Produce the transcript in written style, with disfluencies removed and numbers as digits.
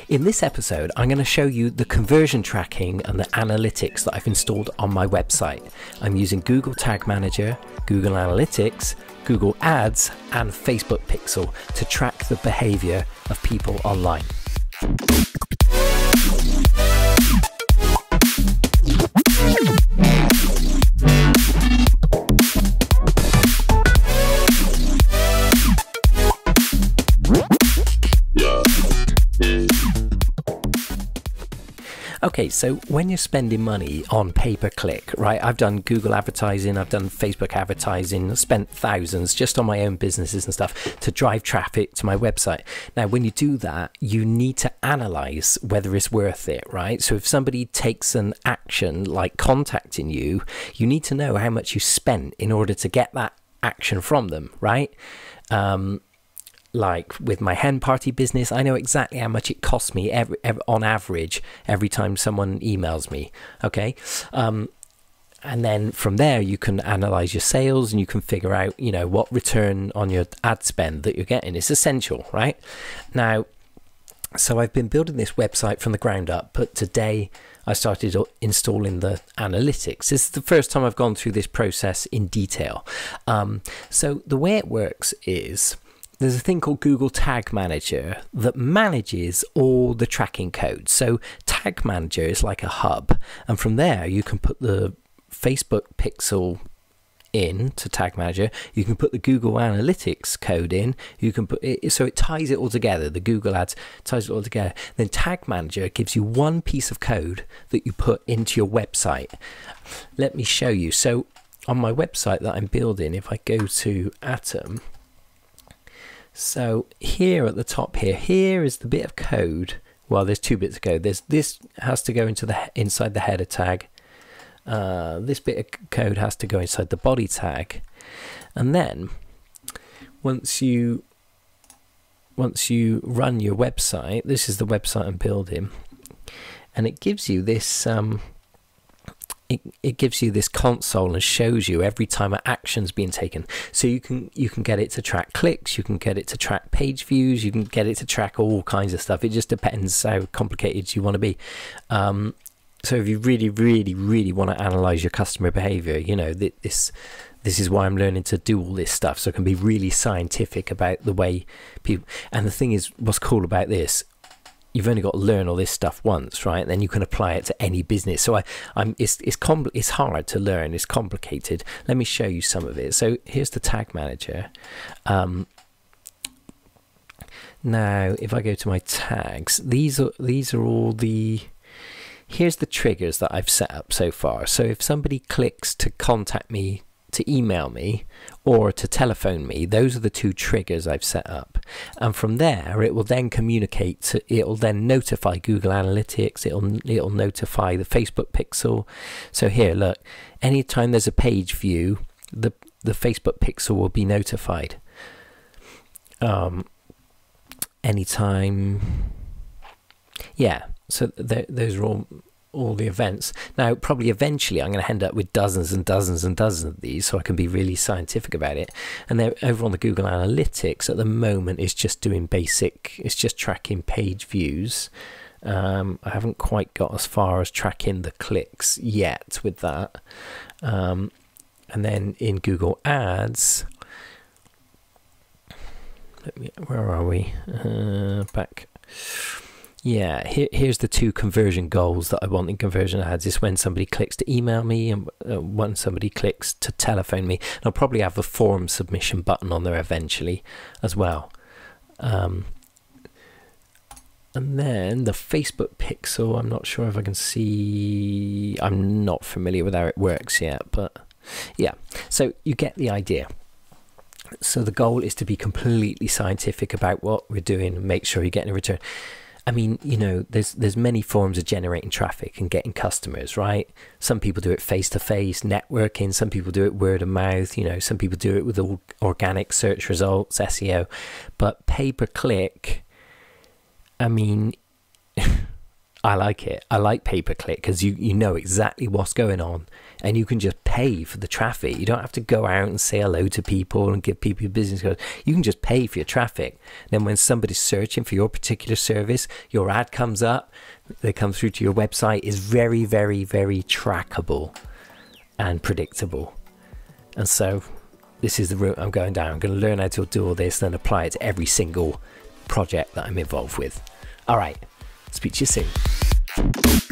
In this episode, I'm going to show you the conversion tracking and the analytics that I've installed on my website. I'm using Google Tag Manager, Google Analytics, Google Ads, and Facebook Pixel to track the behavior of people online. Okay, so when you're spending money on pay-per-click, right? I've done Google advertising, I've done Facebook advertising, spent thousands just on my own businesses and stuff to drive traffic to my website. Now, when you do that, you need to analyze whether it's worth it, right? So if somebody takes an action like contacting you, you need to know how much you spent in order to get that action from them, right? Like with my hen party business, I know exactly how much it costs me on average every time someone emails me. Okay. And then from there, you can analyze your sales and you can figure out, you know, what return on your ad spend that you're getting. It's essential, right? Now, so I've been building this website from the ground up, but today I started installing the analytics. This is the first time I've gone through this process in detail. So the way it works is, there's a thing called Google Tag Manager that manages all the tracking code. So Tag Manager is like a hub, and from there you can put the Facebook Pixel in to Tag Manager. You can put the Google Analytics code in. You can put it, so it ties it all together. The Google Ads ties it all together. Then Tag Manager gives you one piece of code that you put into your website. Let me show you. So on my website that I'm building, if I go to Atom. So here at the top here is the bit of code. Well, there's two bits of code. This has to go into inside the header tag. This bit of code has to go inside the body tag. And then once you run your website, this is the website I'm building, and it gives you this it gives you this console and shows you every time an action's being taken. So you can get it to track clicks, you can get it to track page views, you can get it to track all kinds of stuff. It just depends how complicated you want to be. So if you really want to analyze your customer behavior, you know, this is why I'm learning to do all this stuff, so I can be really scientific about the way people. And the thing is, what's cool about this, you've only got to learn all this stuff once, right? Then you can apply it to any business. So it's hard to learn. It's complicated. Let me show you some of it. So here's the Tag Manager. Now, if I go to my tags, these are all the. Here's the triggers that I've set up so far. So if somebody clicks to contact me, to email me, or to telephone me, those are the two triggers I've set up. And from there, it will then communicate, it'll then notify Google Analytics, it'll notify the Facebook Pixel. So here, look, anytime there's a page view, the Facebook Pixel will be notified. Anytime, yeah, so those are all the events. Now, probably eventually I'm going to end up with dozens and dozens and dozens of these, so I can be really scientific about it. And then over on the Google Analytics at the moment, it's just doing basic, it's just tracking page views. I haven't quite got as far as tracking the clicks yet with that. And then in Google Ads, where are we? Back. Yeah, here's the two conversion goals that I want in conversion ads. Is when somebody clicks to email me and when somebody clicks to telephone me. And I'll probably have a form submission button on there eventually as well. And then the Facebook Pixel, I'm not sure if I can see. I'm not familiar with how it works yet, but yeah. So you get the idea. So the goal is to be completely scientific about what we're doing and make sure you're getting a return. I mean, you know, there's many forms of generating traffic and getting customers, right? Some people do it face-to-face, networking. Some people do it word of mouth. You know, some people do it with organic search results, SEO. But pay-per-click, I mean, I like it. I like pay-per-click because you know exactly what's going on, and you can just pay for the traffic. You don't have to go out and say hello to people and give people your business cards. You can just pay for your traffic. Then when somebody's searching for your particular service, your ad comes up, they come through to your website, is very, very, very trackable and predictable. And so this is the route I'm going down. I'm going to learn how to do all this, then apply it to every single project that I'm involved with. All right. Speak to you soon.